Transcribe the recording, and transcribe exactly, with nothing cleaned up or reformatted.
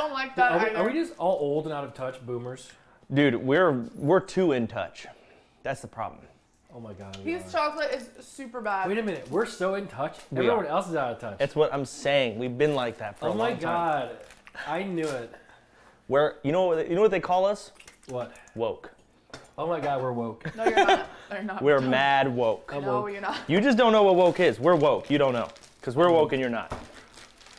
don't like that Are we, either. are we just all old and out of touch boomers? Dude, we're we're too in touch. That's the problem. Oh my god. we His are. chocolate is super bad. Wait a minute. We're so in touch. We Everyone are. else is out of touch. That's what I'm saying. We've been like that for oh a long my time. god. I knew it. We're, you know what you know what they call us? What? Woke. Oh my god, we're woke. No, you're not. No, you're not. We're mad woke. I'm No, woke. you're not. You just don't know what woke is. We're woke. You don't know. Because we're woke and you're not.